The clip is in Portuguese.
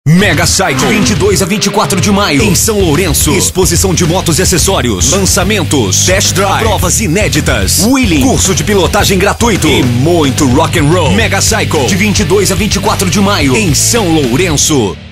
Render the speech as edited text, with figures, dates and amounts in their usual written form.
Mega Cycle, 22 a 24 de maio, em São Lourenço. Exposição de motos e acessórios, lançamentos, test drive, provas inéditas, wheeling, curso de pilotagem gratuito e muito rock and roll. Mega Cycle, de 22 a 24 de maio, em São Lourenço.